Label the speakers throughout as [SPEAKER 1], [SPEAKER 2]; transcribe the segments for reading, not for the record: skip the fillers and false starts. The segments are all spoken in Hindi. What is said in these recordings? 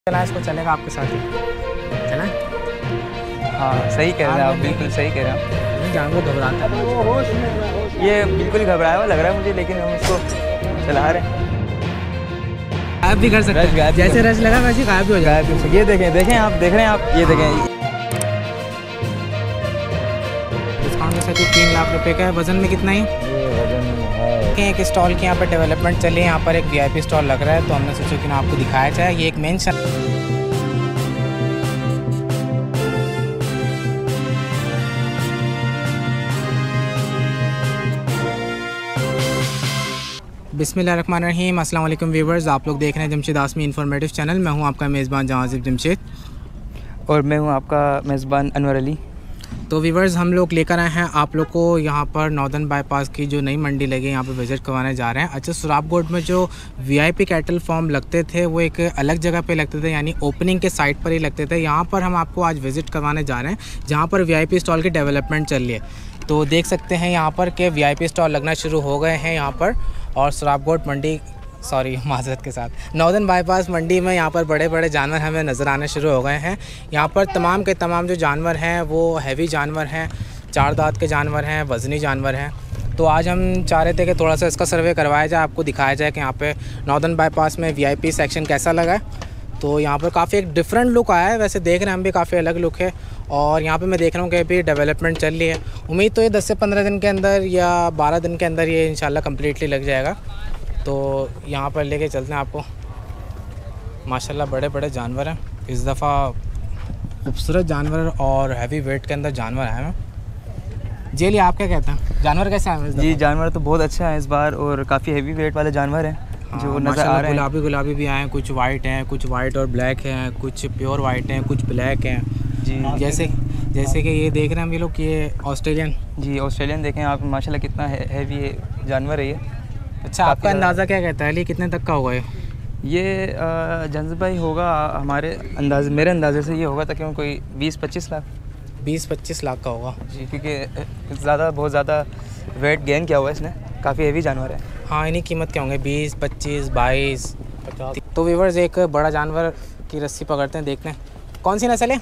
[SPEAKER 1] चला इसको चलेगा आपके साथ ही चला।
[SPEAKER 2] हाँ सही कह रहे हैं आप, बिल्कुल सही कह रहे हैं।
[SPEAKER 1] जानवर घबराता है,
[SPEAKER 2] ये बिल्कुल घबराया हुआ लग रहा है मुझे, लेकिन हम इसको चला रहे हैं।
[SPEAKER 1] गायब भी कर सकते हैं, जैसे रश लगा वैसे गायब भी हो जाए।
[SPEAKER 2] ये देखें देखें आप, देख रहे हैं आप, ये देखें।
[SPEAKER 1] डिस्काउंट के साथ 3 लाख रुपए का है। वजन में कितना ही एक स्टॉल की यहाँ पर डेवलपमेंट चली है। यहाँ पर एक वीआईपी स्टॉल लग रहा है, तो हमने सोचा कि ना आपको दिखाया जाए। ये एक मेन बिस्मिल्लाहिर्रहमानिर्रहीम। अस्सलाम वालेकुम व्यूवर्स, आप लोग देख रहे हैं जमशेद आसमी इन्फॉर्मेटिव चैनल। मैं हूं आपका मेज़बान जहाज़िब जमशेद
[SPEAKER 2] और मैं हूं आपका मेज़बान अनवर अली।
[SPEAKER 1] तो व्यूवर्स, हम लोग लेकर आए हैं आप लोग को यहाँ पर नॉर्दर्न बाईपास की जो नई मंडी लगी है, यहाँ पर विज़िट करवाने जा रहे हैं। अच्छा, सुराबगोट में जो वीआईपी कैटल फार्म लगते थे वो एक अलग जगह पे लगते थे, यानी ओपनिंग के साइट पर ही लगते थे। यहाँ पर हम आपको आज विज़िट करवाने जा रहे हैं जहाँ पर वीआईपी स्टॉल की डेवलपमेंट चल रही है। तो देख सकते हैं यहाँ पर के वीआईपी स्टॉल लगना शुरू हो गए हैं यहाँ पर। और सुराबगोट मंडी माजरत के साथ नॉर्दर्न बाईपास मंडी में यहाँ पर बड़े बड़े जानवर हमें नज़र आने शुरू हो गए हैं। यहाँ पर तमाम के तमाम जो जानवर हैं वो हैवी जानवर हैं, 4 दांत के जानवर हैं, वज़नी जानवर हैं। तो आज हम चाह रहे थे कि थोड़ा सा इसका सर्वे करवाया जाए, आपको दिखाया जाए कि यहाँ पे नॉर्दर्न बाईपास में वीआईपी सेक्शन कैसा लगा है। तो यहाँ पर काफ़ी एक डिफरेंट लुक आया है, वैसे देख रहे हैं हम भी काफ़ी अलग लुक है। और यहाँ पे मैं देख रहा हूँ कि अभी डेवलपमेंट चल रही है। उम्मीद तो ये 10 से 15 दिन के अंदर या 12 दिन के अंदर ये इंशाल्लाह कम्प्लीटली लग जाएगा। तो यहाँ पर लेके चलते हैं आपको। माशाल्लाह बड़े बड़े जानवर हैं इस दफ़ा, खूबसूरत जानवर और हैवी वेट के अंदर जानवर आए हैं। जेली, आप क्या कहते हैं, जानवर कैसे आए हैं?
[SPEAKER 2] जी जानवर तो बहुत अच्छा है इस बार, और काफ़ी हैवी वेट वाले जानवर हैं जो नज़र आ रहे हैं।
[SPEAKER 1] गुलाबी भी आए हैं, कुछ वाइट हैं, कुछ वाइट और ब्लैक हैं, कुछ प्योर वाइट हैं, कुछ ब्लैक हैं जी। जैसे कि ये देख रहे हैं हम, ये लोग ये ऑस्ट्रेलियन
[SPEAKER 2] ऑस्ट्रेलियन देखें आप, माशाल्लाह कितना हैवी जानवर है ये।
[SPEAKER 1] अच्छा, आपका अंदाज़ा क्या कहता है, कितने तक का होगा
[SPEAKER 2] ये जंज भाई होगा हमारे मेरे अंदाजे से ये होगा तकरीबन कोई 20-25 लाख
[SPEAKER 1] 20-25 लाख का होगा
[SPEAKER 2] जी, क्योंकि बहुत ज़्यादा वेट गेन किया हुआ है इसने, काफ़ी हैवी जानवर है। हाँ,
[SPEAKER 1] इन्हीं कीमत के होंगे 20, 25, 22, 50। तो व्यूअर्स, एक बड़ा जानवर की रस्सी पकड़ते हैं, देखते हैं कौन सी नस्ल है।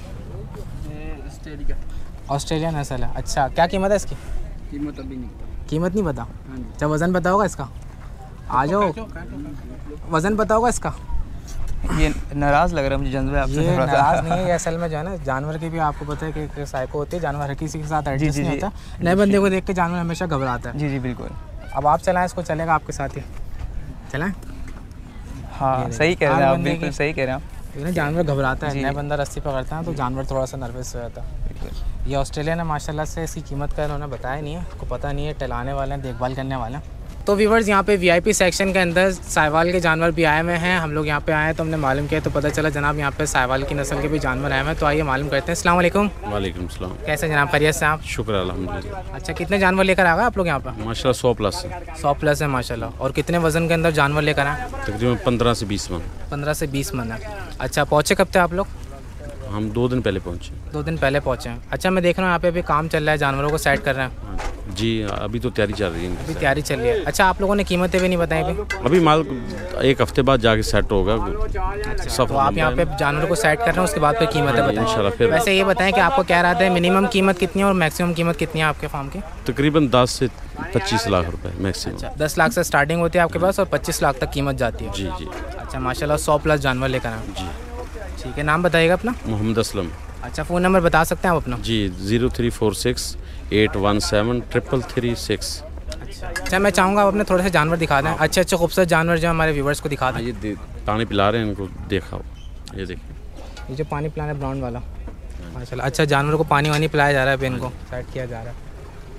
[SPEAKER 1] ऑस्ट्रेलिया नस्ल है। अच्छा, क्या कीमत है इसकी? कीमत नहीं पता। अच्छा, वज़न पता होगा इसका? आ जाओ, वज़न पता होगा इसका?
[SPEAKER 2] ये नाराज़ लग रहा है मुझे जंज भाई आपसे।
[SPEAKER 1] ये नाराज़ नहीं है, ये असल में जो है ना, जानवर की भी आपको पता है कि एक साइको होती है, जानवर हर किसी के साथ एडजस्ट नहीं होता। नए बंदे को देख के जानवर हमेशा घबराता है।
[SPEAKER 2] जी बिल्कुल।
[SPEAKER 1] अब आप चलाएं इसको, चलेगा आपके साथ ही चलाएं।
[SPEAKER 2] हाँ सही कह रहे हैं आप, बिल्कुल सही कह रहे हैं आप।
[SPEAKER 1] जानवर घबराता है, नया बंदा रस्सी पकड़ता है तो जानवर थोड़ा सा नर्वस हो जाता है। ये ऑस्ट्रेलिया ने माशाल्लाह से इसकी कीमत का इन्होंने बताया नहीं है, आपको पता नहीं है, टहलाने वाले हैं, देखभाल करने वाले हैं। तो व्यूवर्स, यहाँ पे वीआईपी सेक्शन के अंदर साहिवाल के जानवर भी आए हुए हैं। हम लोग यहाँ पे आए तो हमने मालूम किया तो पता चला जनाब यहाँ पे साहिवाल की नस्ल के भी जानवर आए हुए हैं। तो आइए मालूम करते हैं। अस्सलाम वालेकुम।
[SPEAKER 3] वालेकुम सलाम।
[SPEAKER 1] कैसे जनाब, खैरियत से आप?
[SPEAKER 3] शुक्र अल्हम्दुलिल्लाह।
[SPEAKER 1] अच्छा, कितने जानवर लेकर आ गए आप लोग यहाँ पर?
[SPEAKER 3] माशाल्लाह 100 प्लस है।
[SPEAKER 1] 100 प्लस है माशाल्लाह। और कितने वज़न के अंदर जानवर लेकर आए?
[SPEAKER 3] तकरीबन 15 से 20 मन।
[SPEAKER 1] 15 से 20 मन है। अच्छा, पहुँचे कब थे आप लोग?
[SPEAKER 3] हम 2 दिन पहले पहुँचे।
[SPEAKER 1] 2 दिन पहले पहुँचे हैं। अच्छा, मैं देख रहा हूँ यहाँ पे अभी काम चल रहा है, जानवरों को सेट कर रहे हैं।
[SPEAKER 3] जी अभी तो तैयारी चल रही है।
[SPEAKER 1] अभी तैयारी चल रही है। अच्छा, आप लोगों ने कीमतें भी नहीं बताई
[SPEAKER 3] अभी माल 1 हफ्ते बाद जाके सेट होगा।
[SPEAKER 1] अच्छा, तो आप यहाँ पे जानवरों को सेट कर रहे हैं, उसके बाद फिर कीमतें बताएं
[SPEAKER 3] इंशाल्लाह। फिर
[SPEAKER 1] वैसे ये बताएं कि आपको क्या रहता है, मिनिमम कीमत कितनी है और मैक्सिमम कीमत कितनी है आपके फार्म की?
[SPEAKER 3] तकरीबन 10 से 25 लाख रुपए मैक्सिमम।
[SPEAKER 1] अच्छा, 10 लाख से स्टार्टिंग होती है आपके पास और 25 लाख तक कीमत जाती है।
[SPEAKER 3] जी।
[SPEAKER 1] अच्छा माशाल्लाह, 100 प्लस जानवर लेकर आए जी। ठीक है, नाम बताइएगा अपना?
[SPEAKER 3] मोहम्मद असलम।
[SPEAKER 1] अच्छा, फ़ोन नंबर बता सकते हैं आप अपना?
[SPEAKER 3] जी 0346 817 333
[SPEAKER 1] अच्छा, मैं चाहूँगा आप अपने थोड़े से जानवर दिखा दें, अच्छे खूबसूरत जानवर जो हमारे व्यूवर्स को दिखा दें।
[SPEAKER 3] ये पानी पिला रहे हैं इनको, देखा ये देखिए,
[SPEAKER 1] ये जो पानी पिलाना है ब्राउन वाला माशाल्लाह। अच्छा, जानवरों को पानी वानी पिलाया जा रहा है, अभी इनको सेट किया जा रहा है।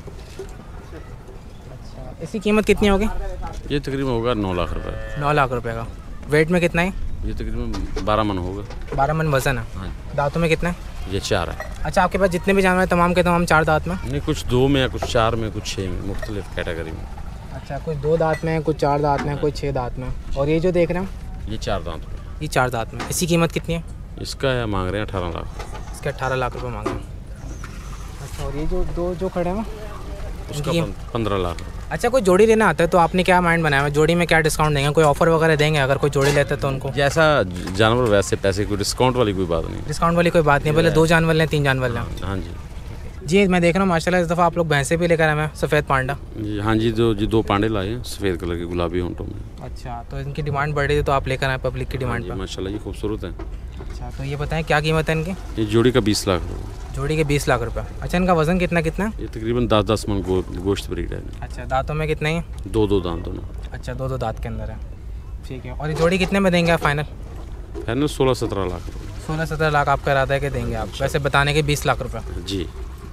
[SPEAKER 1] अच्छा, इसकी कीमत कितनी होगी?
[SPEAKER 3] ये तकरीबन होगा 9 लाख रुपए।
[SPEAKER 1] 9 लाख रुपए का। वेट में कितना है
[SPEAKER 3] ये? तकरीबन 12 मन होगा।
[SPEAKER 1] 12 मन वज़न है।
[SPEAKER 3] हाँ।
[SPEAKER 1] दांतों में कितना है?
[SPEAKER 3] ये 4 है।
[SPEAKER 1] अच्छा, आपके पास जितने भी जानवर हैं तमाम के तमाम 4 दांत में?
[SPEAKER 3] नहीं, कुछ 2 में, कुछ 4 में, कुछ 6 में, मुख्तलिफ कैटेगरी में।
[SPEAKER 1] अच्छा, कुछ 2 दांत में, कुछ 4 दांत में, कुछ 6 दांत में। और ये जो देख रहे हैं
[SPEAKER 3] ये 4 दांत में।
[SPEAKER 1] ये 4 दांत में। इसकी कीमत कितनी है?
[SPEAKER 3] इसका है मांग रहे हैं 18 लाख।
[SPEAKER 1] इसके 18 लाख रुपए मांग रहे हैं। अच्छा, और ये जो 2 जो खड़े हैं
[SPEAKER 3] उसका 15 लाख।
[SPEAKER 1] अच्छा, कोई जोड़ी लेना आता है तो आपने क्या माइंड बनाया है? जोड़ी में क्या डिस्काउंट देंगे? कोई ऑफर वगैरह देंगे अगर कोई जोड़ी लेते तो उनको?
[SPEAKER 3] जैसा जानवर वैसे पैसे, कोई डिस्काउंट वाली कोई बात नहीं।
[SPEAKER 1] डिस्काउंट वाली कोई बात नहीं, बोले 2 जानवर लें 3 जानवर लें।
[SPEAKER 3] हाँ जी
[SPEAKER 1] जी, मैं देख रहा हूँ माशाल्लाह इस दफ़ा आप लोग भैंसे भी लेकर आए हैं, सफ़ेद पांडा।
[SPEAKER 3] जी, हाँ जी, 2 पांडे लाए हैं सफ़ेद कलर के गुलाबी होंठों में।
[SPEAKER 1] अच्छा, तो इनकी डिमांड बढ़ रही थी तो आप लेकर आए पब्लिक की डिमांड पर?
[SPEAKER 3] माशाल्लाह ये खूबसूरत है।
[SPEAKER 1] अच्छा, तो ये बताएं क्या कीमत है इनकी?
[SPEAKER 3] ये जोड़ी का 20 लाख रुपये।
[SPEAKER 1] जोड़ी के 20 लाख रुपये। अच्छा, इनका वज़न कितना कितना है?
[SPEAKER 3] ये तकरीबन 10-10 मन गोश्त ब्रीड है।
[SPEAKER 1] अच्छा, दांतों में कितने हैं?
[SPEAKER 3] 2-2 दांत दोनों।
[SPEAKER 1] अच्छा, 2-2 दांत के अंदर है। ठीक है, और ये जोड़ी कितने में देंगे आप फाइनल?
[SPEAKER 3] फाइनल 16-17 लाख रुपये।
[SPEAKER 1] 16-17 लाख आपका इरादा है कि देंगे आप, वैसे बताने के 20 लाख रुपये।
[SPEAKER 3] जी।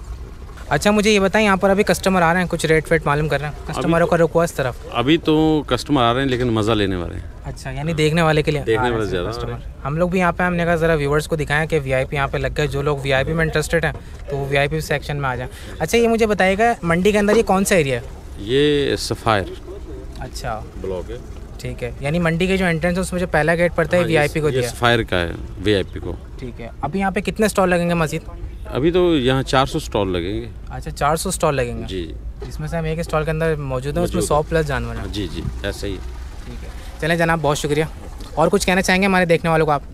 [SPEAKER 1] अच्छा, मुझे ये बताएं यहाँ पर अभी कस्टमर आ रहे हैं, कुछ रेट वेट मालूम कर रहे हैं? कस्टमरों का रुको इस तरफ।
[SPEAKER 3] अभी तो कस्टमर आ रहे हैं लेकिन मज़ा लेने वाले हैं।
[SPEAKER 1] अच्छा, यानी देखने वाले के लिए
[SPEAKER 3] देखने
[SPEAKER 1] आ रहे
[SPEAKER 3] वाले
[SPEAKER 1] हैं
[SPEAKER 3] ज़्यादा
[SPEAKER 1] कस्टमर। हम लोग भी यहाँ पे हमने कहा ज़रा व्यूवर्स को दिखाएं कि वीआईपी यहाँ पे लग गए, जो लोग वीआईपी में इंटरेस्टेड हैं तो वो वीआईपी सेक्शन में आ जाएं। अच्छा, ये मुझे बताइएगा मंडी के अंदर ये कौन सा एरिया है?
[SPEAKER 3] ये सफ़ायर
[SPEAKER 1] अच्छा,
[SPEAKER 3] ब्लॉक है।
[SPEAKER 1] ठीक है, यानी मंडी के जो एंट्रेंस है उसमें जो पहला गेट पड़ता है वीआईपी को
[SPEAKER 3] ये
[SPEAKER 1] दिया।
[SPEAKER 3] सफ़ायर का है वीआईपी को।
[SPEAKER 1] ठीक है, अभी यहाँ पे कितने स्टॉल लगेंगे मजीद?
[SPEAKER 3] अभी तो यहाँ 400 स्टॉल लगेंगे।
[SPEAKER 1] अच्छा, 400 स्टॉल लगेंगे
[SPEAKER 3] जी।
[SPEAKER 1] इसमें से हम एक स्टॉल के अंदर मौजूद है, उसमें 100+ जानवर हैं।
[SPEAKER 3] जी जी, ऐसा ही।
[SPEAKER 1] ठीक है, चलें जनाब, बहुत शुक्रिया। और कुछ कहना चाहेंगे हमारे देखने वालों को आप?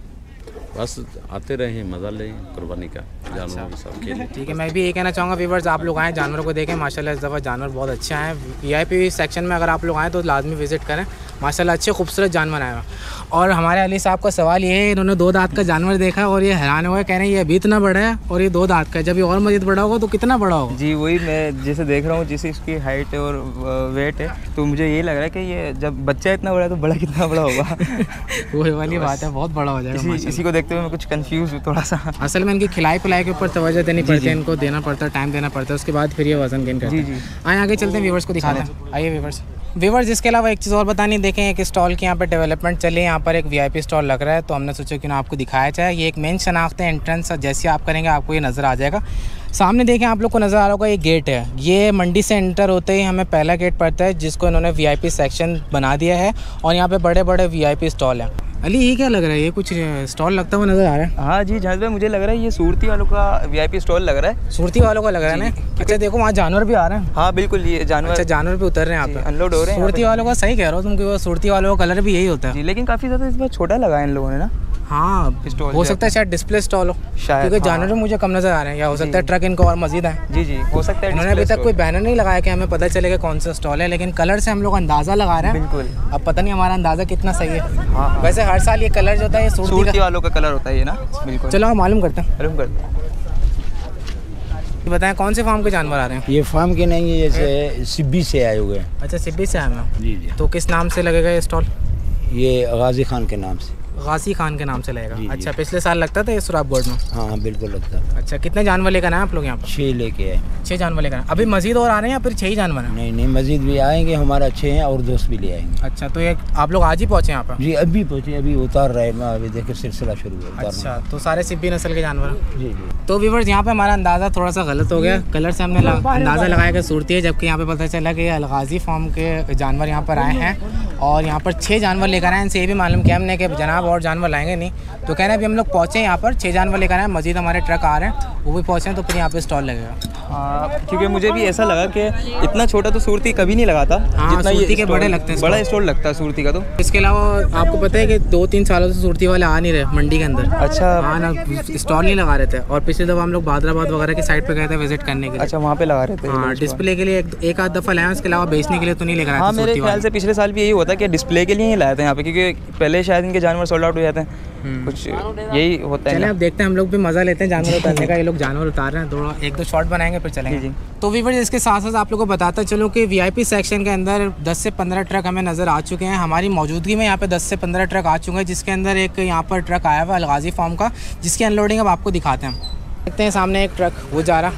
[SPEAKER 3] बस आते रहें, मज़ा लें कुर्बानी का जानवरों के साथ खेलें।
[SPEAKER 1] ठीक है, मैं भी यही कहना चाहूँगा व्यूवर्स, आप लोग आएँ जानवरों को देखें। माशाल्लाह इस दफ़ा जानवर बहुत अच्छे हैं। वीआईपी सेक्शन में अगर आप लोग आएँ तो लाजमी विज़िट करें। माशाल्लाह अच्छे खूबसूरत जानवर आए हैं। और हमारे अली साहब का सवाल ये है, इन्होंने 2 दांत का जानवर देखा और ये हैरान हुए, कह रहे हैं ये अभी इतना बड़ा है और ये 2 दांत का है, जब ये और मज़ीद बड़ा होगा तो कितना बड़ा होगा?
[SPEAKER 2] जी, वही मैं जैसे देख रहा हूँ, जैसे इसकी हाइट और वेट है, तो मुझे ये लग रहा है कि ये जब बच्चा इतना बड़ा है तो बड़ा कितना बड़ा होगा।
[SPEAKER 1] वही वाली बात है, बहुत बड़ा हो जाएगा।
[SPEAKER 2] इसी को देखते हुए मैं कुछ कंफ्यूज हूँ थोड़ा सा।
[SPEAKER 1] असल में इनकी खिलाई पिलाई के ऊपर तवज्जो देनी पड़ती है, इनको देना पड़ता है, टाइम देना पड़ता है, उसके बाद फिर ये वजन गेन करते हैं। आए आगे चलते हैं, व्यूवर्स को दिखाते हैं। आइए व्यूवर्स, इसके अलावा एक चीज़ और बतानी, देखें एक स्टॉल की यहाँ पर डेवलपमेंट चली है। यहाँ पर एक वीआईपी स्टॉल लग रहा है तो हमने सोचा कि ना आपको दिखाया जाए। ये एक मेन शनाख्त है, एंट्रेंस जैसे आप करेंगे आपको ये नज़र आ जाएगा। सामने देखें, आप लोग को नज़र आ रहा होगा ये गेट है। ये मंडी से एंटर होते ही हमें पहला गेट पड़ता है जिसको इन्होंने वीआईपी सेक्शन बना दिया है और यहाँ पे बड़े बड़े वीआईपी स्टॉल हैं। अली, ये क्या लग रहा है? ये कुछ स्टॉल लगता हुआ नज़र आ रहा है।
[SPEAKER 2] हाँ जी जहाज भाई, मुझे लग रहा है ये सूरती वालों का वीआईपी स्टॉल लग रहा है।
[SPEAKER 1] सूरती वालों का लग रहा है ना? अच्छा, देखो वहाँ जानवर भी आ रहे हैं।
[SPEAKER 2] हाँ बिल्कुल, ये जानवर।
[SPEAKER 1] अच्छा, जानवर भी उतर रहे हैं यहाँ पे,
[SPEAKER 2] अनलोड हो रहे हैं।
[SPEAKER 1] सूरती वालों का सही कह रहा हो तुम, वो सूरती वालों का कलर भी यही होता है।
[SPEAKER 2] जी, लेकिन काफ़ी ज़्यादा इस बार छोटा लगा है इन लोगों ने ना।
[SPEAKER 1] हाँ, हो सकता है शायद डिस्प्ले स्टॉल हो, क्योंकि जानवर मुझे कम नज़र आ रहे हैं, या हो सकता है ट्रक इनको और मज़ीद है।
[SPEAKER 2] जी जी, हो सकता है।
[SPEAKER 1] इन्होंने अभी तक कोई बैनर नहीं लगाया कि हमें पता चलेगा कौन सा स्टॉल है, लेकिन कलर से हम लोग अंदाज़ा लगा रहे हैं।
[SPEAKER 2] बिल्कुल।
[SPEAKER 1] अब पता नहीं हमारा अंदाज़ा कितना सही है।
[SPEAKER 2] हाँ।
[SPEAKER 1] वैसे हर साल ये कलर जो होता है ये
[SPEAKER 2] सूरती वालों का कलर होता है ये ना। बिल्कुल,
[SPEAKER 1] चलो हम मालूम करते हैं।
[SPEAKER 2] मालूम करते हैं।
[SPEAKER 1] बताएं कौन से फार्म के जानवर आ रहे हैं?
[SPEAKER 4] ये फार्म के नहीं है, जैसे सिब्बी से आए हुए हैं।
[SPEAKER 1] अच्छा, सिब्बी से आए हैं।
[SPEAKER 4] जी जी।
[SPEAKER 1] तो किस नाम से लगेगा ये स्टॉल?
[SPEAKER 4] ये गाजी खान के नाम से।
[SPEAKER 1] गाजी खान के नाम से लगेगा।
[SPEAKER 4] जी,
[SPEAKER 1] अच्छा,
[SPEAKER 4] जी।
[SPEAKER 1] पिछले साल लगता था ये सुराब गोड में?
[SPEAKER 4] हाँ बिल्कुल लगता है।
[SPEAKER 1] अच्छा, कितने जानवर लेकर आए आप लोग यहाँ पर?
[SPEAKER 4] 6 लेके आए।
[SPEAKER 1] 6 जानवर लेकर आए। अभी मजीद और आ रहे हैं या फिर 6 ही जानवर हैं?
[SPEAKER 4] नहीं नहीं, मजीद भी आएंगे, हमारा 6 हैं और दोस्त भी ले आएंगे।
[SPEAKER 1] अच्छा, तो ये आप लोग आज ही पहुँचे यहाँ पर?
[SPEAKER 4] जी अभी पहुँचे, अभी उतार रहे हैं, अभी देखिए सिलसिला शुरू है।
[SPEAKER 1] अच्छा, तो सारे सिब्बी नस्ल के जानवर हैं।
[SPEAKER 4] जी जी।
[SPEAKER 1] तो व्यूअर्स, यहाँ पे हमारा अंदाज़ा थोड़ा सा गलत हो गया, कलर से हमने अंदाज़ा लगाया कि सूरती है, जबकि यहाँ पे पता चला कि अलगाजी फार्म के जानवर यहाँ पर आए हैं और यहाँ पर 6 जानवर लेकर आए हैं। इनसे ये भी मालूम किया हमने कि जनाब और जानवर लाएंगे नहीं, तो कह रहे हैं अभी हम लोग पहुँचे यहाँ पर, 6 जानवर लेकर आए, मजीद हमारे ट्रक आ रहे हैं, वो भी पहुँचे तो फिर यहाँ पे स्टॉल लगेगा।
[SPEAKER 2] हाँ, क्योंकि मुझे भी ऐसा लगा कि इतना छोटा तो सूरती कभी नहीं लगा था।
[SPEAKER 1] हाँ,
[SPEAKER 2] जितना
[SPEAKER 1] सूरती
[SPEAKER 2] ये
[SPEAKER 1] के बड़े लगते हैं,
[SPEAKER 2] बड़ा स्टॉल लगता है सूरती का। तो
[SPEAKER 1] इसके अलावा आपको पता है कि 2-3 सालों से सूरती वाले आ नहीं रहे मंडी के अंदर।
[SPEAKER 2] अच्छा।
[SPEAKER 1] हाँ ना, स्टॉल नहीं लगा रहे थे। और पिछली दफ़ा हम लोग बादराबाद वगैरह की साइड पे गए थे विजिट करने के लिए।
[SPEAKER 2] अच्छा, वहाँ पे लगा रहे थे।
[SPEAKER 1] हाँ, डिस्प्ले के लिए एक आध दफ़ा लाया, उसके अलावा बेचने के लिए तो नहीं लेकर आए थे।
[SPEAKER 2] हाँ, मेरे ख्याल से पिछले साल भी यही होता है कि डिस्प्ले के लिए ही लाए थे यहाँ पे, क्योंकि पहले शायद इनके जानवर सोल्ड आउट हो जाते हैं, कुछ यही होता है।
[SPEAKER 1] चलें अब देखते हैं, हम लोग भी मज़ा लेते हैं जानवर उतारने का। ये लोग जानवर उतार रहे हैं, थोड़ा 1-2 शॉट बनाएंगे फिर चलेंगे।
[SPEAKER 2] जी।
[SPEAKER 1] तो व्यूअर्स, इसके साथ साथ आप लोगों को बताता चलूँ कि वीआईपी सेक्शन के अंदर 10 से 15 ट्रक हमें नज़र आ चुके हैं। हमारी मौजूदगी में यहाँ पे 10 से 15 ट्रक आ चुके हैं, जिसके अंदर एक यहाँ पर ट्रक आया हुआ अलगाजी फार्म का, जिसकी अनलोडिंग अब आपको दिखाते हैं। देखते हैं सामने एक ट्रक वो जा रहा,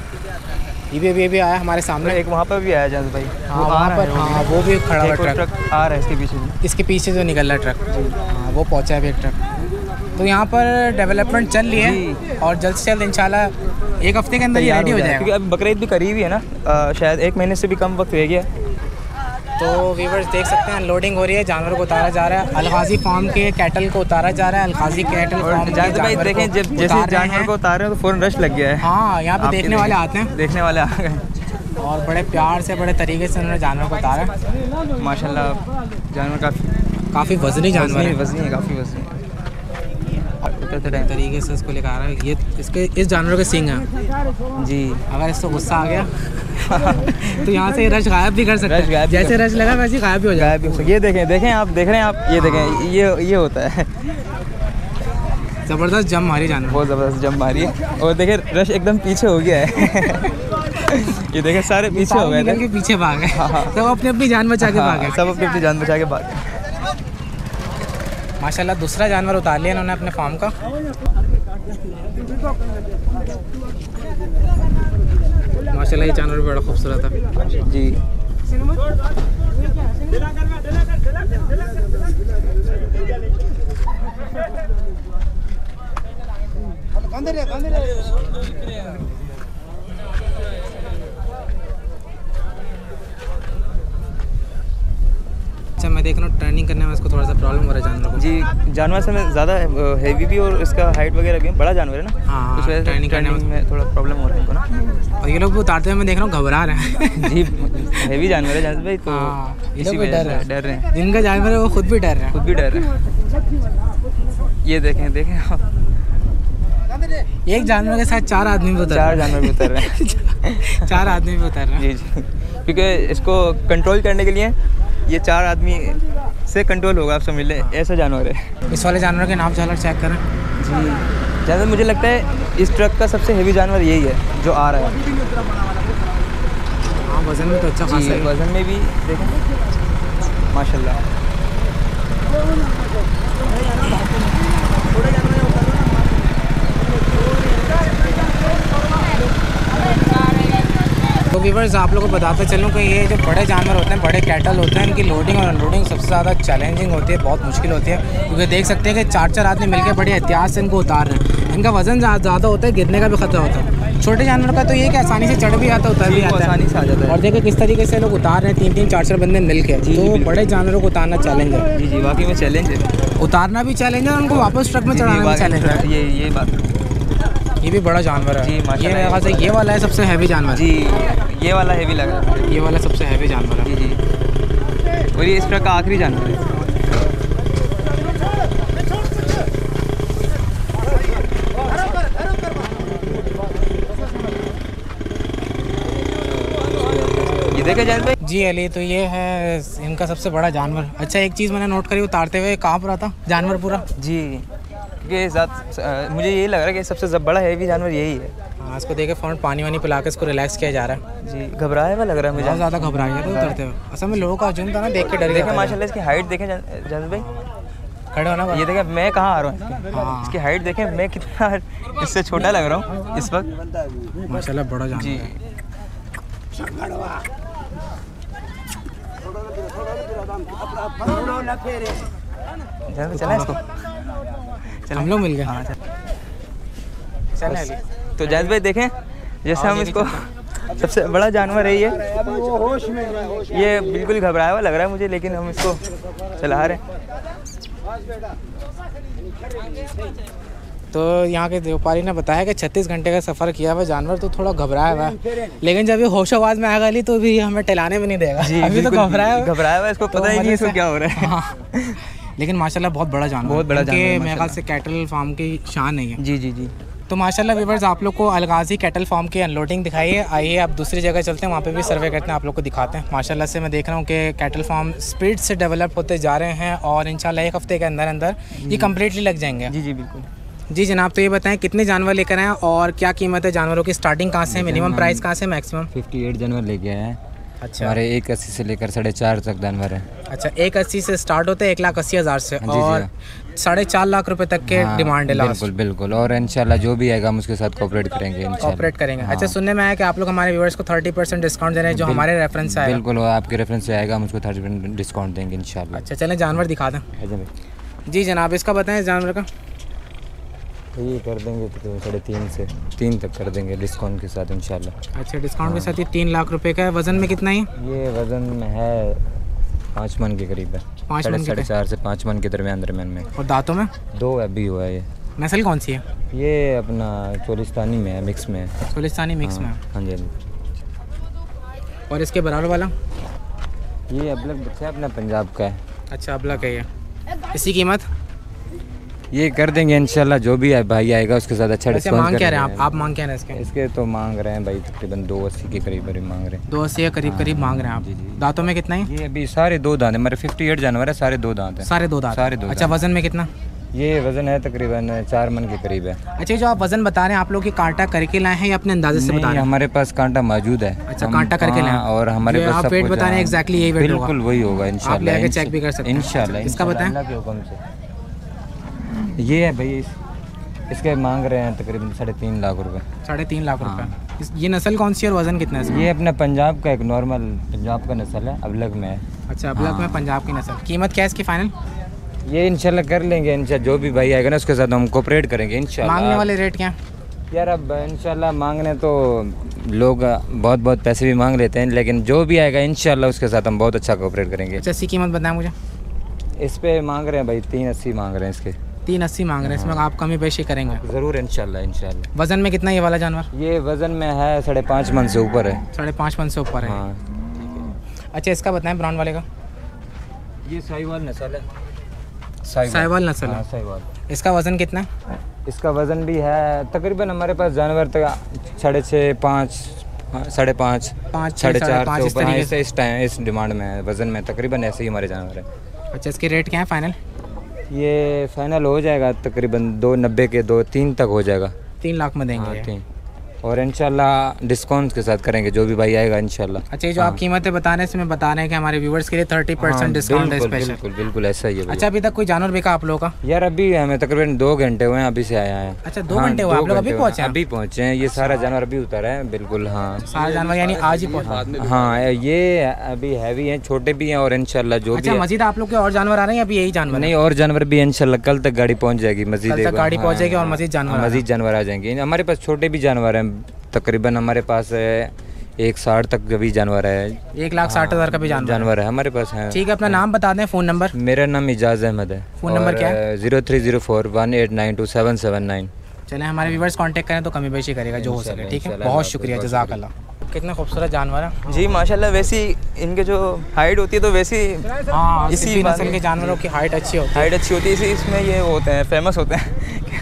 [SPEAKER 1] ये भी आया हमारे सामने।
[SPEAKER 2] एक वहाँ पर भी आया जहाज भाई।
[SPEAKER 1] हाँ, वहाँ पर, हाँ, वो भी खड़ा हुआ ट्रक
[SPEAKER 2] आ रहा है इसके पीछे।
[SPEAKER 1] इसके पीछे जो निकल रहा है ट्रक, हाँ, वो पहुँचा है अभी एक ट्रक। तो यहाँ पर डेवलपमेंट चल रही है और जल्द से जल्द इंशाल्लाह 1 हफ्ते के अंदर ये रेडी हो जाएगा,
[SPEAKER 2] क्योंकि अभी बकरीद भी करीब ही है ना, शायद 1 महीने से भी कम वक्त रह गया।
[SPEAKER 1] तो व्यूअर्स देख सकते हैं अनलोडिंग हो रही है, जानवरों को उतारा जा रहा है। अलगाजी फार्म के कैटल को उतारा जा रहा है। अलगाजी कैटल फार्म के
[SPEAKER 2] भाई देखें, जैसे जानवर को उतार रहे हैं तो फ़ौरन रश लग गया है।
[SPEAKER 1] हाँ, यहाँ पे देखने वाले आते हैं,
[SPEAKER 2] देखने वाले आ गए।
[SPEAKER 1] और बड़े प्यार से बड़े तरीके से उन्होंने जानवर को उतारा।
[SPEAKER 2] माशाल्लाह जानवर
[SPEAKER 1] काफ़ी वजनी जानवर है,
[SPEAKER 2] वजनी है, काफ़ी वजनी है।
[SPEAKER 1] तरीके से इसको लेकर आ रहा है। ये इसके इस जानवर के सींग हैं
[SPEAKER 2] जी।
[SPEAKER 1] अगर इसको गुस्सा आ गया तो यहाँ से रश गायब भी कर सकता है, जैसे रश लगा वैसे गायब भी हो जाएगा।
[SPEAKER 2] ये देखें आप देख रहे हैं आप, ये देखें ये होता है।
[SPEAKER 1] ज़बरदस्त जम मारी जानवर,
[SPEAKER 2] बहुत ज़बरदस्त जम मारी है। और देखें रश एकदम पीछे हो गया है। ये देखें सारे पीछे हो गए थे,
[SPEAKER 1] पीछे भाग गए। सब अपनी अपनी जान बचा के भागे,
[SPEAKER 2] सब अपनी अपनी जान बचा के भागे।
[SPEAKER 1] माशाल्लाह दूसरा जानवर उतार लिया इन्होंने अपने फार्म का। माशाल्लाह ये जानवर भी बड़ा खूबसूरत है
[SPEAKER 2] जी।
[SPEAKER 1] अच्छा मैं देख रहा हूँ टर्निंग करने में इसको थोड़ा सा प्रॉब्लम हो रहा है जानवर को।
[SPEAKER 2] जी जानवर से मैं ज़्यादा हेवी भी और इसका हाइट वगैरह भी बड़ा जानवर है ना,
[SPEAKER 1] हाँ,
[SPEAKER 2] उस वजह से
[SPEAKER 1] टर्निंग करने
[SPEAKER 2] में थोड़ा प्रॉब्लम हो रहा है इनको ना।
[SPEAKER 1] और ये लोग भी उतारते हुए मैं देख रहा हूँ घबरा रहे हैं।
[SPEAKER 2] जी हेवी जानवर है जानवर भाई, तो इसी वजह से डर रहे हैं।
[SPEAKER 1] जिनका जानवर है वो खुद भी डर रहे हैं,
[SPEAKER 2] ये देखें आप,
[SPEAKER 1] एक जानवर के साथ 4 आदमी भी उतर रहे हैं।
[SPEAKER 2] 4 जानवर भी उतर रहे हैं।
[SPEAKER 1] 4 आदमी भी उतर रहे हैं।
[SPEAKER 2] जी क्योंकि इसको कंट्रोल करने के लिए ये 4 आदमी से कंट्रोल होगा, आप समझ लें ऐसा जानवर है।
[SPEAKER 1] इस वाले जानवर के नाम झालर चेक करें।
[SPEAKER 2] जी ज़्यादा मुझे लगता है इस ट्रक का सबसे हेवी जानवर यही है जो आ रहा है।
[SPEAKER 1] हाँ वज़न में तो अच्छा खासा है,
[SPEAKER 2] वज़न में भी देखें माशाल्लाह।
[SPEAKER 1] तो व्यूअर्स आप लोगों को बताते चलूँ कि ये जो बड़े जानवर होते हैं, बड़े कैटल होते हैं, इनकी लोडिंग और अनलोडिंग सबसे ज़्यादा चैलेंजिंग होती है, बहुत मुश्किल होती है। क्योंकि देख सकते हैं कि 4 आदमी मिलकर बड़ी एहतियात से इनको उतार रहे हैं। इनका वज़न ज़्यादा होता है, गिरने का भी खतरा होता है। छोटे जानवर का तो ये कि आसानी से चढ़ भी आता है, उतर भी आता है,
[SPEAKER 2] आसानी से आ जाता है।
[SPEAKER 1] और देखिए किस तरीके से लोग उतार रहे हैं, 3-3 4-4 बंदे मिल के। तो बड़े जानवरों को उतारना चैलेंज है।
[SPEAKER 2] जी वाकई में चैलेंज है,
[SPEAKER 1] उतारना भी चैलेंज है, उनको वापस ट्रक में चढ़ाना भी चैलेंज है।
[SPEAKER 2] ये बात।
[SPEAKER 1] ये भी बड़ा जानवर है
[SPEAKER 2] जी
[SPEAKER 1] ये मेरे ख्याल से ये वाला है सबसे हैवी जानवर।
[SPEAKER 2] जी ये वाला हैवी लग रहा है,
[SPEAKER 1] ये वाला सबसे हैवी जानवर है।
[SPEAKER 2] जी और ये इस ट्रक का आखिरी जानवर है। ये देखे जान भाई।
[SPEAKER 1] जी अली तो ये है इनका सबसे बड़ा जानवर। अच्छा एक चीज़ मैंने नोट करी, उतारते हुए कहाँ पर आता जानवर पूरा।
[SPEAKER 2] जी क्योंकि साथ मुझे यही लग रहा है कि सबसे बड़ा हैवी जानवर यही है।
[SPEAKER 1] हाँ इसको देखे फ़ौरन पानी वानी पिला के इसको रिलैक्स किया जा रहा है।
[SPEAKER 2] जी घबराया हुआ लग रहा है मुझे,
[SPEAKER 1] बहुत ज़्यादा घबरा गया था उतरते हुए। असल में लोगों का हजूम था ना, देख के डर गया।
[SPEAKER 2] देखें माशाल्लाह इसकी हाइट देखें जान भाई,
[SPEAKER 1] खड़े होना।
[SPEAKER 2] ये देखें मैं कहाँ आ रहा हूँ, इसकी हाइट देखें मैं कितना इससे छोटा लग रहा हूँ इस वक्त।
[SPEAKER 1] माशाल्लाह बड़ा जानवर
[SPEAKER 2] जी चलें इसको,
[SPEAKER 1] हम लोग मिल गए।
[SPEAKER 2] हाँ
[SPEAKER 1] चलें अली।
[SPEAKER 2] तो जायद भाई देखें जैसे हम इसको सबसे बड़ा जानवर है ये बिल्कुल घबराया हुआ लग रहा है मुझे, लेकिन हम इसको चला रहे हैं।
[SPEAKER 1] तो यहाँ के व्यापारी ने बताया कि 36 घंटे का सफ़र किया हुआ जानवर तो थोड़ा घबराया हुआ है, लेकिन जब ये होश आवाज़ में आएगा अली तो भी हमें टहलाने भी नहीं देगा। अभी तो घबराया हुआ,
[SPEAKER 2] इसको पता ही नहीं इसको क्या हो रहा है।
[SPEAKER 1] हाँ। लेकिन माशाल्लाह बहुत बड़ा जानवर,
[SPEAKER 2] बहुत बड़ा जानवर
[SPEAKER 1] मेरे ख्याल से कैटल फार्म की शान है।
[SPEAKER 2] जी जी जी।
[SPEAKER 1] तो माशाल्लाह व्यूअर्स आप लोग को अलगाजी कैटल फार्म की अनलोडिंग दिखाइए। आइए आप दूसरी जगह चलते हैं, वहाँ पे भी सर्वे करते हैं, आप लोग को दिखाते हैं। माशाल्लाह से मैं देख रहा हूँ कि कैटल फार्म स्पीड से डेवलप होते जा रहे हैं और इंशाल्लाह 1 हफ्ते के अंदर अंदर ये कम्प्लीटली लग जाएंगे।
[SPEAKER 2] जी जी बिल्कुल।
[SPEAKER 1] जी जनाब, तो ये बताएं कितने जानवर लेकर आए और क्या कीमत है जानवरों की, स्टार्टिंग कहाँ से है, मिनिमम प्राइस कहाँ से मैक्सिमम?
[SPEAKER 5] 58 जानवर लेके आए हैं।
[SPEAKER 1] अच्छा
[SPEAKER 5] हमारे 180 से लेकर 4.5 तक जानवर है।
[SPEAKER 1] अच्छा 180 से स्टार्ट होते हैं 1,80,000 से और 4.5 लाख रुपए तक के डिमांड है लास्ट।
[SPEAKER 5] बिल्कुल बिल्कुल, और इंशाल्लाह जो भी आएगा हम उसके साथ कोऑपरेट करेंगे इंशाल्लाह।
[SPEAKER 1] कोऑपरेट करेंगे। अच्छा सुनने में आया कि आप लोग हमारे व्यूअर्स को 30% डिस्काउंट दे रहे हैं जो हमारे रेफरेंस से आएगा।
[SPEAKER 5] बिल्कुल, आपके रेफरेंस से आएगा, हम उसको 30% डिस्काउंट देंगे इंशाल्लाह।
[SPEAKER 1] अच्छा चलें जानवर दिखा दें। जी जनाब इसका बताएं जानवर का।
[SPEAKER 5] ये कर देंगे तो 3.5 से 3 तक कर देंगे डिस्काउंट के साथ इंशाल्लाह।
[SPEAKER 1] अच्छा डिस्काउंट के साथ ये 3 लाख रुपए का है। वज़न में कितना है?
[SPEAKER 5] ये वज़न में है 5 मन के करीब है, 4.5 से 5 मन के दरमियान में।
[SPEAKER 1] और दांतों में
[SPEAKER 5] 2 अभी हुआ है। ये
[SPEAKER 1] नस्ल कौन सी है?
[SPEAKER 5] ये अपना चोलिस्तानी में है, मिक्स में है।
[SPEAKER 1] चोलिस्तानी मिक्स में है।
[SPEAKER 5] हाँ जी।
[SPEAKER 1] और इसके बराबर वाला?
[SPEAKER 5] ये अबलग बच्चा अपना पंजाब का है।
[SPEAKER 1] अच्छा अबलग है ये। इसकी कीमत?
[SPEAKER 5] ये कर देंगे इंशाल्लाह, जो भी है भाई आएगा उसके साथ अच्छा
[SPEAKER 1] वैसे
[SPEAKER 5] डिस्काउंट
[SPEAKER 1] मांग क्या रहे हैं
[SPEAKER 5] करेंगे।
[SPEAKER 1] आप मांग क्या रहे हैं इसके?
[SPEAKER 5] इसके तो मांग रहे हैं भाई तकरीबन 280 के करीब मांग रहे हैं।
[SPEAKER 1] 280 के करीब करीब मांग रहे हैं
[SPEAKER 5] जी,
[SPEAKER 1] आप।
[SPEAKER 5] जी।
[SPEAKER 1] दांतों में कितना है?
[SPEAKER 5] ये अभी सारे 2 दांत है, मेरे 58 जानवर है, सारे 2 दांत हैं।
[SPEAKER 1] सारे 2 दांत?
[SPEAKER 5] सारे 2
[SPEAKER 1] अच्छा वजन में कितना?
[SPEAKER 5] ये वजन है तकरीबन 4 मन के करीब है।
[SPEAKER 1] अच्छा जो आप वजन बता रहे हैं आप लोग ये कांटा करके लाए हैं या अपने अंदाजे से बता
[SPEAKER 5] नहीं,
[SPEAKER 1] रहे हैं?
[SPEAKER 5] हमारे पास कांटा मौजूद है।
[SPEAKER 1] अच्छा
[SPEAKER 5] हम-
[SPEAKER 1] कांटा करके लाए
[SPEAKER 5] हाँ,
[SPEAKER 1] हैं।
[SPEAKER 5] और हमारे
[SPEAKER 1] जो
[SPEAKER 5] पास
[SPEAKER 1] आप
[SPEAKER 5] सब
[SPEAKER 1] वेट
[SPEAKER 5] कुछ
[SPEAKER 1] बता रहे हैं
[SPEAKER 5] है।
[SPEAKER 1] एग्जैक्टली यही वेट होगा?
[SPEAKER 5] बिल्कुल वही होगा इंशाल्लाह।
[SPEAKER 1] आप ले आके चेक भी कर सकते हैं।
[SPEAKER 5] इंशाल्लाह।
[SPEAKER 1] इसका बताएं?
[SPEAKER 5] अल्लाह के हुक्म से। ये है भाई इसके मांग रहे हैं तकरीबन 3.5 लाख रुपए।
[SPEAKER 1] 3.5 लाख
[SPEAKER 5] हाँ।
[SPEAKER 1] रुपए। ये नस्ल कौन सी है और वजन कितना है इसका?
[SPEAKER 5] ये अपना पंजाब का एक नॉर्मल पंजाब का नस्ल है, अबलग में है।
[SPEAKER 1] अच्छा अबलग
[SPEAKER 5] हाँ।
[SPEAKER 1] में पंजाब की नस्ल। कीमत क्या है इसकी फाइनल?
[SPEAKER 5] ये इंशाल्लाह कर लेंगे, इंशाल्लाह जो भी भाई आएगा ना उसके साथ हम कोऑपरेट करेंगे इंशाल्लाह।
[SPEAKER 1] मांगने वाले रेट क्या?
[SPEAKER 5] यार अब इंशाल्लाह मांगने तो लोग बहुत बहुत पैसे भी मांग लेते हैं, लेकिन जो भी आएगा इंशाल्लाह उसके साथ हम बहुत अच्छा कोऑपरेट करेंगे।
[SPEAKER 1] अच्छा इसकी कीमत बताएं मुझे।
[SPEAKER 5] इस पे मांग रहे हैं भाई 380 मांग रहे हैं इसके।
[SPEAKER 1] 380 मांग रहे हैं, इसमें आप कमी पेशी करेंगे?
[SPEAKER 5] ज़रूर इंशाल्लाह इंशाल्लाह।
[SPEAKER 1] वजन में कितना ये वाला जानवर?
[SPEAKER 5] ये वज़न में है 5.5 मन से ऊपर है।
[SPEAKER 1] 5.5 मन से ऊपर है।
[SPEAKER 5] हाँ।
[SPEAKER 1] अच्छा इसका बताएं ब्राउन वाले का।
[SPEAKER 5] ये साहिवाल नस्ल है।
[SPEAKER 1] साहिवाल नस्ल
[SPEAKER 5] हाँ,
[SPEAKER 1] है।
[SPEAKER 5] साहिवाल।
[SPEAKER 1] इसका वजन कितना है?
[SPEAKER 5] इसका वज़न भी है तकरीबन हमारे पास जानवर तक 6.5 5 5.5
[SPEAKER 1] 5
[SPEAKER 5] 4.5
[SPEAKER 1] इस तरीके से।
[SPEAKER 5] इस टाइम इस डिमांड में है, वज़न में तकरीबन ऐसे ही हमारे जानवर है।
[SPEAKER 1] अच्छा इसके रेट क्या है फाइनल?
[SPEAKER 5] ये फाइनल हो जाएगा तकरीबन 290 के 2-3 तक हो जाएगा।
[SPEAKER 1] 3 लाख में देंगे
[SPEAKER 5] हाँ,
[SPEAKER 1] ये।
[SPEAKER 5] 3 और इंशाल्लाह डिस्काउंट के साथ करेंगे जो भी भाई आएगा इंशाल्लाह।
[SPEAKER 1] अच्छा ये जो आप कीमतें बता रहे हैं इसमें बता रहे हैं कि हमारे व्यूवर्स के लिए 30% डिस्काउंट है स्पेशल।
[SPEAKER 5] बिल्कुल बिल्कुल ऐसा ही है भैया।
[SPEAKER 1] अच्छा अभी तक कोई जानवर बिका आप लोगों का?
[SPEAKER 5] यार अभी हमें तकरीबन 2 घंटे हुए हैं, अभी से आया है।
[SPEAKER 1] अच्छा 2 घंटे हुए आप लोग अभी पहुंचे हैं?
[SPEAKER 5] अभी पहुंचे हैं, ये सारा जानवर अभी उतरा है बिल्कुल। हाँ
[SPEAKER 1] सारे जानवर यानी आज ही पहुंचे?
[SPEAKER 5] हाँ ये अभी हैवी हैं, छोटे भी हैं और इंशाल्लाह जो भी
[SPEAKER 1] अच्छा
[SPEAKER 5] है।
[SPEAKER 1] मजीद आप लोग के और जानवर आ रहे हैं अभी यही जानवर?
[SPEAKER 5] नहीं और जानवर भी इंशाल्लाह कल तक गाड़ी पहुंच जाएगी मजीद।
[SPEAKER 1] कल तक गाड़ी पहुंचेगी और मजीद जानवर आ
[SPEAKER 5] मजीद जानवर आ जाएंगे। हमारे पास छोटे भी जानवर हैं, तकरीबन हमारे पास 160 तक भी जानवर है।
[SPEAKER 1] 1,60,000 का भी जानवर
[SPEAKER 5] है हमारे पास है।
[SPEAKER 1] ठीक है अपना नाम बता दें, फ़ोन नंबर?
[SPEAKER 5] मेरा नाम इजाज़ अहमद है।
[SPEAKER 1] फ़ोन नंबर क्या है?
[SPEAKER 5] 030418927779।
[SPEAKER 1] चलें हमारे व्यूवर्स कांटेक्ट करें तो कमी बेशी करेगा जो हो सके। ठीक है
[SPEAKER 5] इंशाल्लाह,
[SPEAKER 1] बहुत शुक्रिया जज़ाकल्लाह। कितने खूबसूरत जानवर है।
[SPEAKER 2] जी माशाल्लाह। वैसी इनके जो हाइट होती है तो वैसी
[SPEAKER 1] हाँ
[SPEAKER 2] इसी
[SPEAKER 1] इसी
[SPEAKER 2] बात
[SPEAKER 1] नस्ल के जानवरों की हाइट अच्छी होती है।
[SPEAKER 2] हाइट अच्छी होती है, इसी इसमें ये होते हैं, फेमस होते हैं।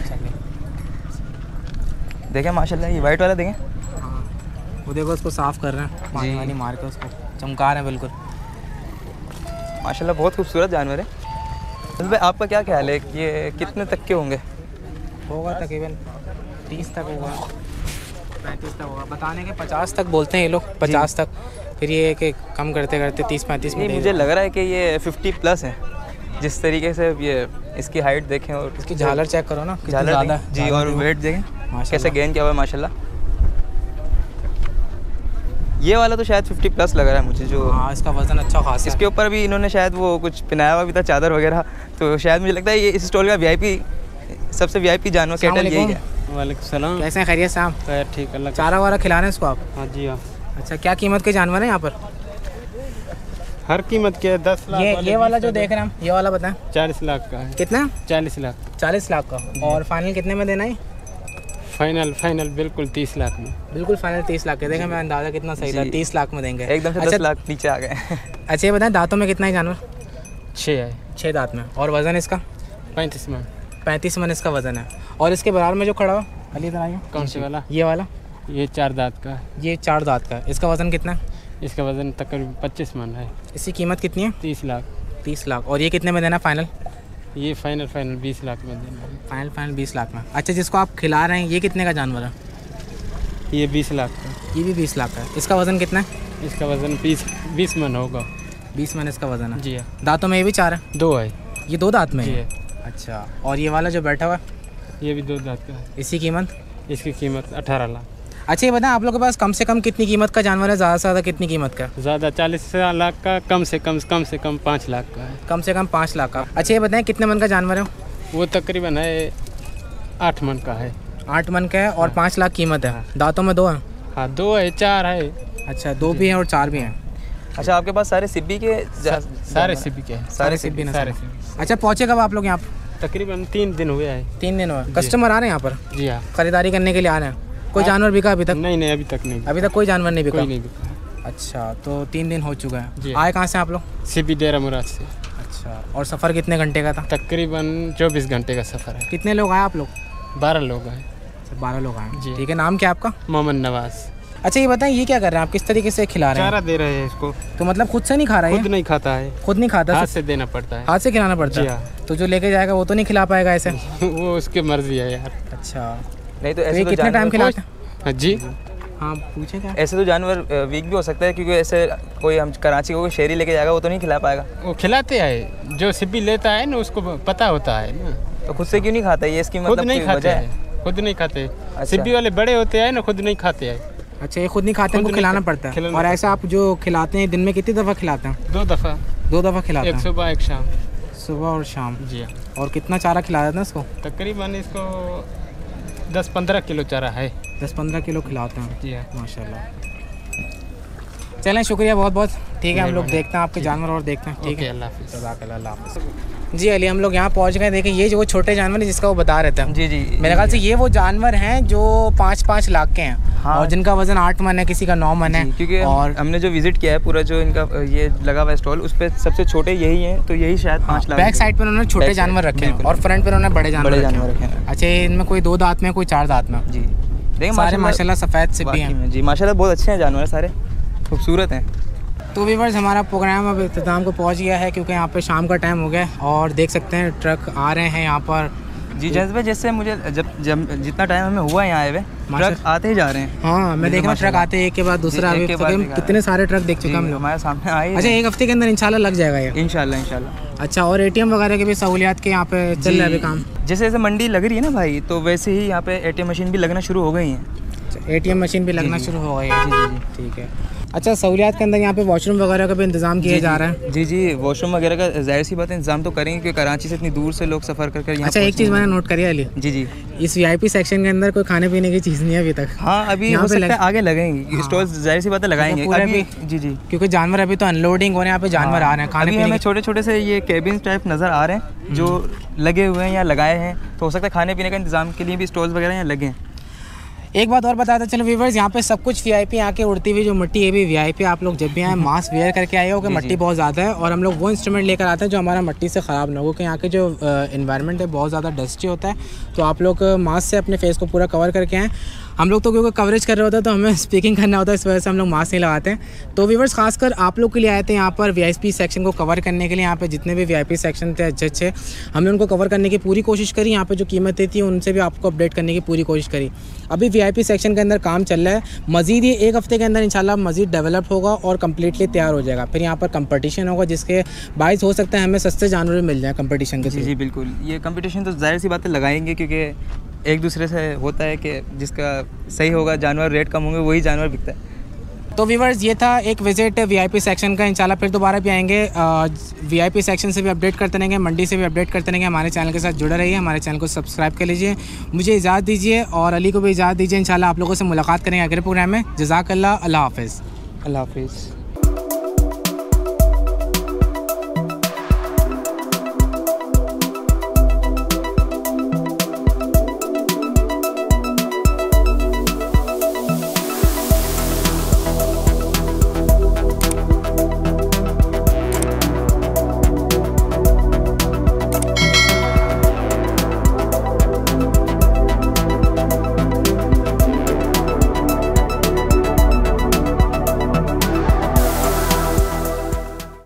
[SPEAKER 2] देखें माशाल्लाह ये वाइट वाला देखें।
[SPEAKER 1] वो देखो उसको साफ़ कर रहे हैं, पानी वानी मार के उसको चमका रहे हैं बिल्कुल।
[SPEAKER 2] माशाल्लाह बहुत खूबसूरत जानवर है। तो भाई आपका क्या ख्याल है कि ये कितने तक के होंगे?
[SPEAKER 1] होगा तकरीबन 30 तक होगा, 35 तक होगा। बताने के 50 तक बोलते हैं ये लोग, 50 तक। फिर ये कि कम करते करते 30-35 में
[SPEAKER 2] नहीं
[SPEAKER 1] दे
[SPEAKER 2] मुझे
[SPEAKER 1] दो।
[SPEAKER 2] लग रहा है कि ये 50 प्लस है, जिस तरीके से ये इसकी हाइट देखें और
[SPEAKER 1] इसकी झालर चेक करो ना कितनी
[SPEAKER 2] झालर
[SPEAKER 1] ज़्यादा
[SPEAKER 2] देखें। जी और वेट देखें
[SPEAKER 1] माशाल्लाह।
[SPEAKER 2] कैसे गेन किया हुआ है माशाल्लाह। ये वाला तो शायद 50 प्लस लग रहा है मुझे। जो
[SPEAKER 1] हाँ इसका वज़न अच्छा खासा
[SPEAKER 2] इसके ऊपर भी इन्होंने शायद वो कुछ पहनाया हुआ भी था, चादर वगैरह। तो शायद मुझे लगता है ये इस स्टॉल का VIP सबसे VIP जानवर कैटल यही है।
[SPEAKER 6] वालेकुम सलाम।
[SPEAKER 1] कैसे हैं, खैरियत से आप?
[SPEAKER 6] खैर ठीक अल्लाह का।
[SPEAKER 1] चारा वारा खिला रहे हैं इसको आप?
[SPEAKER 6] हाँ जी हाँ।
[SPEAKER 1] अच्छा क्या कीमत के जानवर हैं यहाँ पर?
[SPEAKER 6] हर कीमत के 10 लाख
[SPEAKER 1] ये वाला जो देख रहे हैं हम, ये वाला बताएं
[SPEAKER 6] 40 लाख का है।
[SPEAKER 1] कितना?
[SPEAKER 6] 40 लाख
[SPEAKER 1] 40 लाख का। और फाइनल कितने में देना है?
[SPEAKER 6] फाइनल बिल्कुल 30 लाख में।
[SPEAKER 1] बिल्कुल फाइनल 30 लाख के। देखें मैं अंदाज़ा कितना सही था, 30 लाख में देंगे
[SPEAKER 2] एकदम से 10 लाख नीचे आ गए।
[SPEAKER 1] अच्छा ये बताएं दांतों में कितना है जानवर?
[SPEAKER 6] 6 है।
[SPEAKER 1] 6 दांत में। और वज़न इसका?
[SPEAKER 6] 35 में।
[SPEAKER 1] 35 मन इसका वज़न है। और इसके बराबर में जो खड़ा हुआ अली इधर आइए,
[SPEAKER 6] कौन से वाला?
[SPEAKER 1] ये वाला,
[SPEAKER 6] ये 4 दांत का है।
[SPEAKER 1] ये 4 दांत का है। इसका वज़न कितना है?
[SPEAKER 6] इसका वज़न तकरीबन 25 मन है।
[SPEAKER 1] इसकी कीमत कितनी है?
[SPEAKER 6] 30 लाख।
[SPEAKER 1] 30 लाख। और ये कितने में देना फाइनल?
[SPEAKER 6] ये फाइनल 20 लाख में देना है।
[SPEAKER 1] फाइनल 20 लाख में। अच्छा जिसको आप खिला रहे हैं ये कितने का जानवर है?
[SPEAKER 6] ये 20 लाख का।
[SPEAKER 1] ये भी 20 लाख का है। इसका वज़न कितना है?
[SPEAKER 6] इसका वज़न 20 मन होगा।
[SPEAKER 1] 20 मन इसका वज़न है।
[SPEAKER 6] जी हाँ।
[SPEAKER 1] दांतों में ये भी 4 है?
[SPEAKER 6] 2 है।
[SPEAKER 1] ये 2 दांत में
[SPEAKER 6] जी
[SPEAKER 1] है?
[SPEAKER 6] है।
[SPEAKER 1] अच्छा और ये वाला जो बैठा हुआ है
[SPEAKER 6] ये भी 2 दांत का है।
[SPEAKER 1] इसी कीमत?
[SPEAKER 6] इसकी कीमत 18 लाख।
[SPEAKER 1] अच्छा ये बताएं आप लोगों के पास कम से कम कितनी कीमत का जानवर है, ज़्यादा से ज़्यादा कितनी कीमत का?
[SPEAKER 6] ज़्यादा 40 लाख का, कम से कम 5 लाख का है।
[SPEAKER 1] कम से कम 5 लाख का। अच्छा ये बताएं कितने मन का जानवर है?
[SPEAKER 6] वो तकरीबन है 8 मन का है।
[SPEAKER 1] 8 मन का है और 5 लाख कीमत है। दांतों में 2 है?
[SPEAKER 6] हाँ 2 है, 4 है।
[SPEAKER 1] अच्छा 2 भी हैं और 4 भी हैं।
[SPEAKER 2] अच्छा आपके पास सारे सिब्बी के
[SPEAKER 6] सारे सिबी के हैं।
[SPEAKER 2] सारे
[SPEAKER 1] सिब्बी
[SPEAKER 2] सिब्बी
[SPEAKER 1] नस्ल
[SPEAKER 6] सारे
[SPEAKER 1] हैं।
[SPEAKER 6] सिबी।
[SPEAKER 1] अच्छा पहुँचे कब आप लोग यहाँ पर?
[SPEAKER 6] तकरीबन 3 दिन हुए हैं।
[SPEAKER 1] 3 दिन हुए। कस्टमर आ रहे हैं यहाँ पर
[SPEAKER 6] जी हाँ।
[SPEAKER 1] खरीदारी करने के लिए आ रहे हैं? कोई जानवर बिका अभी तक?
[SPEAKER 6] नहीं अभी तक नहीं।
[SPEAKER 1] अभी तक कोई जानवर नहीं बिका।
[SPEAKER 6] कोई नहीं बिका।
[SPEAKER 1] अच्छा, तो 3 दिन हो चुका है।
[SPEAKER 6] जी।
[SPEAKER 1] आए कहाँ से आप लोग?
[SPEAKER 6] सीपी डेरा मुराद से।
[SPEAKER 1] अच्छा, और सफ़र कितने घंटे का था?
[SPEAKER 6] तकरीबन 24 घंटे का सफ़र है।
[SPEAKER 1] कितने लोग आए आप लोग?
[SPEAKER 6] 12 लोग हैं।
[SPEAKER 1] 12 लोग आए।
[SPEAKER 6] जी।
[SPEAKER 1] ठीक है, नाम क्या आपका?
[SPEAKER 6] मोहम्मद नवाज।
[SPEAKER 1] अच्छा, ये बताएं ये क्या कर रहे हैं आप, किस तरीके से खिला रहे हैं?
[SPEAKER 6] चारा दे रहे हैं इसको।
[SPEAKER 1] तो मतलब खुद से नहीं खा रहा है?
[SPEAKER 6] खुद नहीं खाता है,
[SPEAKER 1] खुद नहीं खाता,
[SPEAKER 6] हाथ
[SPEAKER 1] सिर्फ
[SPEAKER 6] से देना पड़ता है।
[SPEAKER 1] हाथ से खिलाना पड़ता
[SPEAKER 6] जी
[SPEAKER 1] है?
[SPEAKER 6] हाँ।
[SPEAKER 1] तो जो लेके जाएगा वो तो नहीं खिला पाएगा ऐसे?
[SPEAKER 6] वो उसकी मर्जी है यार।
[SPEAKER 1] अच्छा,
[SPEAKER 2] नहीं तो
[SPEAKER 1] तो
[SPEAKER 2] ऐसे
[SPEAKER 1] ये
[SPEAKER 2] तो
[SPEAKER 1] कितने टाइम
[SPEAKER 2] जानवर
[SPEAKER 1] खिलाते हैं?
[SPEAKER 6] हाँ जी।
[SPEAKER 1] हाँ, पूछे क्या?
[SPEAKER 2] ऐसे तो जानवर वीक भी हो सकता है, क्योंकि ऐसे कोई हम कराची को कोई शेरी लेके जाएगा वो तो नहीं खिला पाएगा।
[SPEAKER 6] वो खिलाते हैं, जो सीपी लेता है ना उसको पता होता है ना।
[SPEAKER 2] तो खुद से क्यों नहीं खाता, ये इसकी
[SPEAKER 6] खुद
[SPEAKER 2] मतलब
[SPEAKER 6] नहीं
[SPEAKER 2] कोई
[SPEAKER 6] खाते
[SPEAKER 2] वजह है?
[SPEAKER 6] हैं, खुद नहीं खाते।
[SPEAKER 2] अच्छा।
[SPEAKER 6] सीपी वाले बड़े होते हैं ना, खुद नहीं खाते हैं।
[SPEAKER 1] अच्छा, ये खुद नहीं खाते,
[SPEAKER 6] खुद
[SPEAKER 1] इनको
[SPEAKER 6] नहीं
[SPEAKER 1] खिलाना
[SPEAKER 6] खा-
[SPEAKER 1] पड़ता है।
[SPEAKER 6] खिलाना
[SPEAKER 1] और ऐसा आप जो खिलाते हैं दिन में कितनी दफ़ा खिलाते हैं?
[SPEAKER 6] 2 दफ़ा,
[SPEAKER 1] 2 दफ़ा खिलाते
[SPEAKER 6] एक
[SPEAKER 1] हैं,
[SPEAKER 6] सुबह एक शाम।
[SPEAKER 1] सुबह और शाम।
[SPEAKER 6] जी हाँ।
[SPEAKER 1] और कितना चारा खिला देते हैं इसको?
[SPEAKER 6] तकरीबन इसको 10-15 किलो चारा है।
[SPEAKER 1] 10-15 किलो खिलाते हैं।
[SPEAKER 6] जी हाँ।
[SPEAKER 1] माशाल्लाह। चलें, शुक्रिया बहुत बहुत। ठीक है, हम लोग देखते हैं आपके जानवर और देखते हैं। ठीक
[SPEAKER 6] ओके,
[SPEAKER 1] है,
[SPEAKER 6] अल्लाह हाफिज़।
[SPEAKER 1] जज़ाकल्लाह, अल्लाह हाफ़िज़। जी अली, हम लोग यहाँ पहुँच गए। देखें, ये जो वो छोटे जानवर है जिसका वो बता रहे थे।
[SPEAKER 2] जी जी,
[SPEAKER 1] मेरे ख्याल से ये वो जानवर हैं जो 5-5 लाख के हैं।
[SPEAKER 2] हाँ।
[SPEAKER 1] और जिनका वज़न 8 मन है, किसी का 9 मन है।
[SPEAKER 2] क्योंकि
[SPEAKER 1] और
[SPEAKER 2] हमने जो विजिट किया है पूरा जो इनका ये लगा हुआ है स्टॉल, उस पर सबसे छोटे यही हैं, तो यही शायद 5 लाख।
[SPEAKER 1] बैक साइड पर उन्होंने छोटे
[SPEAKER 2] Back side,
[SPEAKER 1] जानवर रखे हैं
[SPEAKER 2] बिल्कुल।
[SPEAKER 1] और फ्रंट पर उन्होंने बड़े जानवर
[SPEAKER 2] बड़े
[SPEAKER 1] रखे
[SPEAKER 2] जानवर
[SPEAKER 1] हैं।
[SPEAKER 2] रखे हैं।
[SPEAKER 1] अच्छा, इनमें कोई 2 दांत में, कोई 4 दांत में।
[SPEAKER 2] जी देखिए,
[SPEAKER 1] सारे माशाल्लाह सफ़ेद से भी
[SPEAKER 2] वाकई
[SPEAKER 1] हैं।
[SPEAKER 2] में जी माशाल्लाह बहुत अच्छे हैं जानवर, सारे खूबसूरत हैं।
[SPEAKER 1] तो व्यूअर्स, हमारा प्रोग्राम अब इख्तिताम को पहुंच गया है, क्योंकि यहाँ पे शाम का टाइम हो गया और देख सकते हैं ट्रक आ रहे हैं यहाँ पर।
[SPEAKER 2] जी जज्बे, जैसे मुझे जब जितना टाइम हमें हुआ है यहाँ आए हुए, ट्रक आते ही जा रहे हैं।
[SPEAKER 1] हाँ, मैं देख रहा हूँ ट्रक आते हैं एक के बाद दूसरा।
[SPEAKER 2] जी,
[SPEAKER 1] अभी
[SPEAKER 2] एक के
[SPEAKER 1] तक
[SPEAKER 2] बाद
[SPEAKER 1] हम
[SPEAKER 2] एक आ
[SPEAKER 1] कितने सारे ट्रक देख चुके हैं हम लोग।
[SPEAKER 2] हमारे सामने आए।
[SPEAKER 1] अच्छा, 1 हफ्ते के अंदर इंशाल्लाह लग जाएगा ये।
[SPEAKER 2] इंशाल्लाह।
[SPEAKER 1] अच्छा, और ATM वगैरह के भी सहूलियात के यहाँ पे चल रहा है अभी काम?
[SPEAKER 2] जैसे जैसे मंडी लग रही है ना भाई, तो वैसे ही यहाँ पे ATM मशीन भी लगना शुरू हो गई हैं।
[SPEAKER 1] ATM मशीन भी लगना
[SPEAKER 2] जी।
[SPEAKER 1] शुरू हो गई है। जी, ठीक है। अच्छा, सहूलियात के अंदर यहाँ पे वॉशरूम वगैरह का भी इंतज़ाम किया जा रहा है?
[SPEAKER 2] जी जी, वॉशरूम वगैरह का जाहिर सी बात है इंतजाम तो करेंगे, क्योंकि कराची से इतनी दूर से लोग सफ़र कर यहाँ।
[SPEAKER 1] अच्छा, एक चीज़ मैंने नोट करी अली,
[SPEAKER 2] जी जी,
[SPEAKER 1] इस VIP सेक्शन के अंदर कोई खाने पीने की चीज़ नहीं है अभी तक।
[SPEAKER 2] हाँ अभी
[SPEAKER 1] यहाँ
[SPEAKER 2] हो
[SPEAKER 1] पे
[SPEAKER 2] सकता है
[SPEAKER 1] लग-
[SPEAKER 2] आगे लगेंगे स्टॉल्स, जाहिर सी बात है लगाएंगे
[SPEAKER 1] पूरे
[SPEAKER 2] अभी।
[SPEAKER 1] भी-
[SPEAKER 2] जी जी,
[SPEAKER 1] क्योंकि जानवर अभी तो अनलोडिंग हो रहे हैं, यहाँ पे जानवर आ रहे हैं खाने
[SPEAKER 2] अभी
[SPEAKER 1] पीने
[SPEAKER 2] हमें
[SPEAKER 1] की।
[SPEAKER 2] छोटे छोटे से ये केबिन टाइप नज़र आ रहे हैं जो लगे हुए हैं या लगाए हैं, तो हो सकता है खाने पीने का इंतजाम के लिए भी स्टॉल्स वगैरह यहाँ लगे हैं।
[SPEAKER 1] एक बात और बताता चलो व्यूवर्स, यहाँ पे सब कुछ VIP। यहाँ के उड़ती हुई जो मिट्टी है भी VIP। आप लोग जब भी आए मास्क वेयर करके आए हो, कि मिट्टी बहुत ज़्यादा है। और हम लोग वो इंस्ट्रूमेंट लेकर आते हैं जो हमारा मिट्टी से ख़राब ना हो, क्योंकि यहाँ के जो इन्वायरमेंट है बहुत ज़्यादा डस्टी होता है। तो आप लोग मास्क से अपने फेस को पूरा कवर करके आएँ। हम लोग तो क्योंकि कवरेज कर रहे होते हैं तो हमें स्पीकिंग करना होता है, इस वजह से हम लोग मास्क नहीं लगाते हैं। तो व्यूवर्स, खासकर आप लोग के लिए आए थे यहाँ पर VIP सेक्शन को कवर करने के लिए। यहाँ पे जितने भी VIP सेक्शन थे अच्छे अच्छे, हमने उनको कवर करने की पूरी कोशिश करी। यहाँ पे जो कीमतें थी उनसे भी आपको अपडेट करने की पूरी कोशिश करी। अभी VIP सेक्शन के अंदर काम चल रहा है, मज़ीद ये 1 हफ्ते के अंदर इंशाल्लाह मज़ीद डेवलप होगा और कम्प्लीटली तैयार हो जाएगा। फिर यहाँ पर कंपटीशन होगा, जिसके बाइस हो सकता है हमें सस्ते जानवर भी मिल जाए कंपटीशन के
[SPEAKER 2] जी
[SPEAKER 1] थ्रू।
[SPEAKER 2] जी बिल्कुल, ये कंपटीशन तो जाहिर सी बात है लगाएंगे, क्योंकि एक दूसरे से होता है कि जिसका सही होगा जानवर, रेट कम होंगे, वही जानवर बिकता है।
[SPEAKER 1] तो व्यूवर्स, ये था एक विज़िट VIP सेक्शन का। इंशाल्लाह फिर दोबारा भी आएंगे। VIP सेक्शन से भी अपडेट करते रहेंगे, मंडी से भी अपडेट करते रहेंगे। हमारे चैनल के साथ जुड़े रहिए, हमारे चैनल को सब्सक्राइब कर लीजिए। मुझे इजाज़त दीजिए और अली को भी इजाज़त दीजिए। इंशाल्लाह आप लोगों से मुलाकात करेंगे अगले प्रोग्राम में। जज़ाकल्लाह, अल्लाह हाफ़िज़।
[SPEAKER 2] अल्लाह हाफिज़।